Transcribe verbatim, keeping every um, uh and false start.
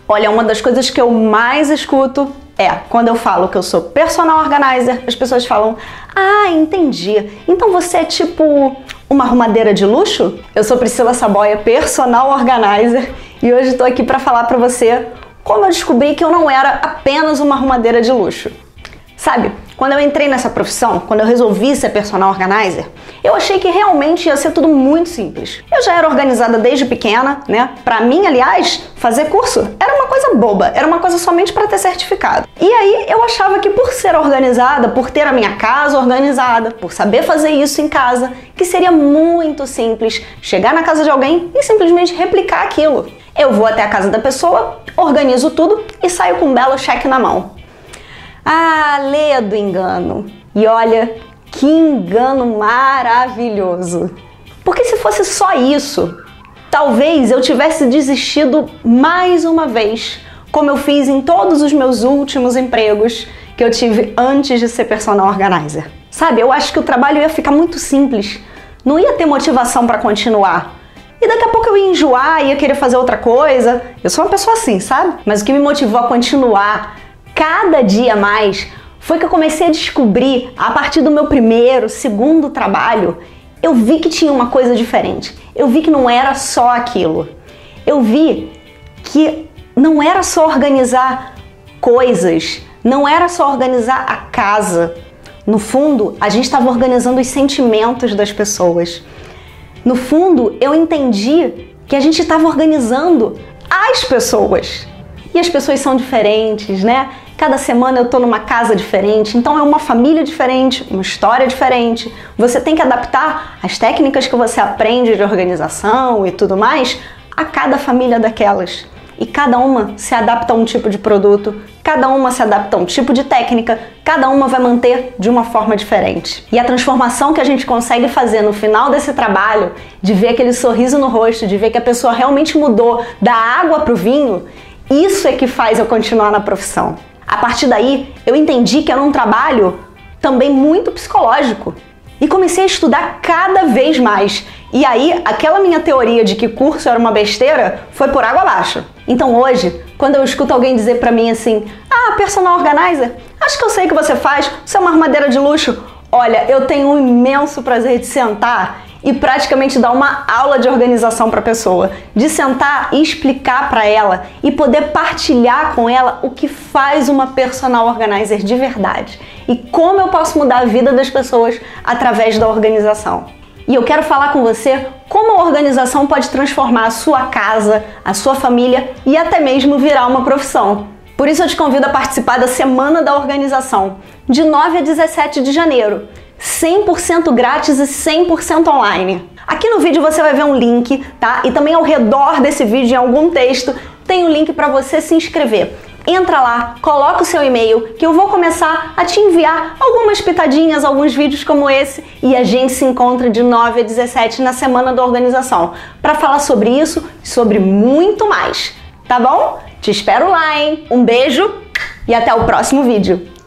Olha, uma das coisas que eu mais escuto é, quando eu falo que eu sou personal organizer, as pessoas falam: ah, entendi, então você é tipo uma arrumadeira de luxo? Eu sou Priscila Saboia, personal organizer, e hoje estou aqui para falar para você como eu descobri que eu não era apenas uma arrumadeira de luxo. Sabe, quando eu entrei nessa profissão, quando eu resolvi ser personal organizer, eu achei que realmente ia ser tudo muito simples. Eu já era organizada desde pequena, né? Pra mim, aliás, fazer curso era uma coisa boba, era uma coisa somente para ter certificado. E aí eu achava que por ser organizada, por ter a minha casa organizada, por saber fazer isso em casa, que seria muito simples chegar na casa de alguém e simplesmente replicar aquilo. Eu vou até a casa da pessoa, organizo tudo e saio com um belo cheque na mão. Ah, ledo engano! E olha, que engano maravilhoso! Porque se fosse só isso, talvez eu tivesse desistido mais uma vez, como eu fiz em todos os meus últimos empregos que eu tive antes de ser personal organizer. Sabe, eu acho que o trabalho ia ficar muito simples, não ia ter motivação para continuar. E daqui a pouco eu ia enjoar, ia querer fazer outra coisa. Eu sou uma pessoa assim, sabe? Mas o que me motivou a continuar cada dia mais foi que eu comecei a descobrir, a partir do meu primeiro, segundo trabalho, eu vi que tinha uma coisa diferente. Eu vi que não era só aquilo. Eu vi que não era só organizar coisas, não era só organizar a casa. No fundo, a gente estava organizando os sentimentos das pessoas. No fundo, eu entendi que a gente estava organizando as pessoas. E as pessoas são diferentes, né? Cada semana eu tô numa casa diferente, então é uma família diferente, uma história diferente. Você tem que adaptar as técnicas que você aprende de organização e tudo mais a cada família daquelas. E cada uma se adapta a um tipo de produto, cada uma se adapta a um tipo de técnica, cada uma vai manter de uma forma diferente. E a transformação que a gente consegue fazer no final desse trabalho, de ver aquele sorriso no rosto, de ver que a pessoa realmente mudou da água para o vinho, isso é que faz eu continuar na profissão. A partir daí, eu entendi que era um trabalho também muito psicológico. E comecei a estudar cada vez mais. E aí, aquela minha teoria de que curso era uma besteira foi por água abaixo. Então hoje, quando eu escuto alguém dizer pra mim assim: ah, personal organizer, acho que eu sei o que você faz, você é uma arrumadeira de luxo. Olha, eu tenho um imenso prazer de sentar e praticamente dar uma aula de organização para a pessoa, de sentar e explicar para ela e poder partilhar com ela o que faz uma personal organizer de verdade e como eu posso mudar a vida das pessoas através da organização. E eu quero falar com você como a organização pode transformar a sua casa, a sua família e até mesmo virar uma profissão. Por isso eu te convido a participar da Semana da Organização, de nove a dezessete de janeiro. cem por cento grátis e cem por cento online. Aqui no vídeo você vai ver um link, tá? E também ao redor desse vídeo, em algum texto, tem um link para você se inscrever. Entra lá, coloca o seu e-mail, que eu vou começar a te enviar algumas pitadinhas, alguns vídeos como esse, e a gente se encontra de nove a dezessete na Semana da Organização, para falar sobre isso e sobre muito mais, tá bom? Te espero lá, hein? Um beijo e até o próximo vídeo.